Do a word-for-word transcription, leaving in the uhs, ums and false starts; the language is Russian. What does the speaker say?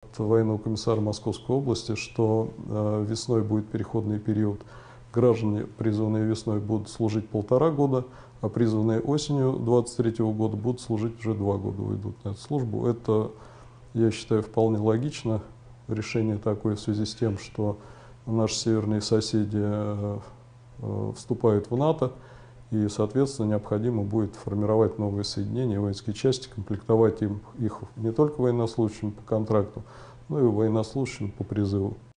военного комиссара Московской области, что весной будет переходный период. Граждане, призванные весной, будут служить полтора года, а призванные осенью две тысячи двадцать третьего года будут служить уже два года, уйдут на эту службу. Это, я считаю, вполне логично. Решение такое в связи с тем, что наши северные соседи вступают в НАТО, и, соответственно, необходимо будет формировать новые соединения, воинские части, комплектовать им, их не только военнослужащими по контракту, но и военнослужащими по призыву.